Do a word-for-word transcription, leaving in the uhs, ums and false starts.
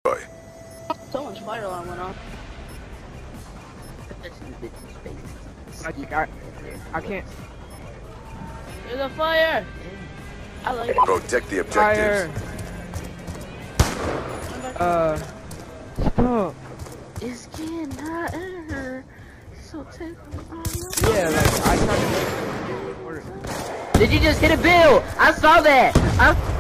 Someone's fire alarm went off. Like, I, I can't. There's a fire! I like it. Protect the objectives. Fire. Uh, stop. It's getting hotter. So take Yeah, like, I tried to. Did you just hit a bill? I saw that. I